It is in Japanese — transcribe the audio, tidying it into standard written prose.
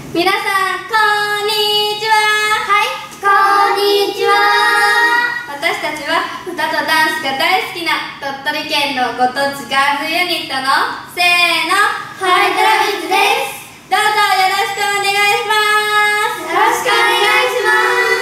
皆さんこんにちは。 はい、こんにちは。 私たちは歌とダンスが大好きな鳥取県のご当地ガールズユニットのせーのハイトラビッツです。 どうぞよろしくお願いします。 よろしくお願いします。